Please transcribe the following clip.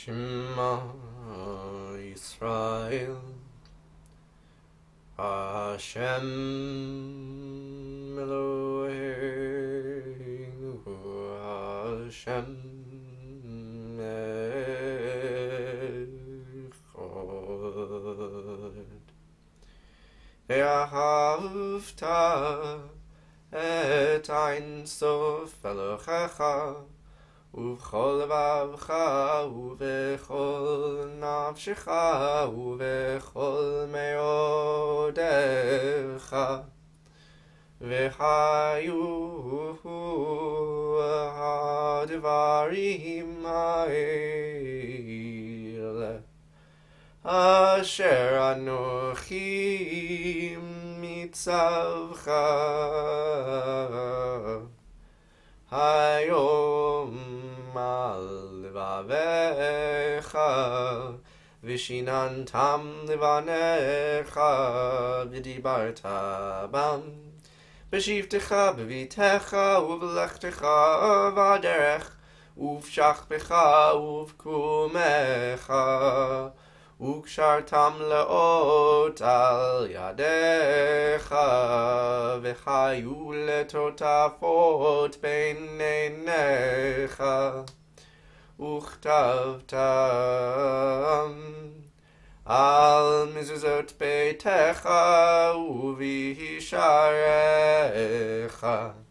Shema Yisrael Hashem Eloheinu Hashem Echad Vahafta et Ein Sof Elohecha ובכל לבבך ובכל נפשך ובכל מאודך והיו הדברים האלה אשר אנוכי מצווך היום על לבביך ושיננתם לבניך ודיברת בם בשבתך בביתך ובלכתך בדרך ובשכבך ובקומך וקשרתם לאות על ידיך וחיו לטוטפות בין עיניך וכתבתם על מזוזות ביתך ובישעריך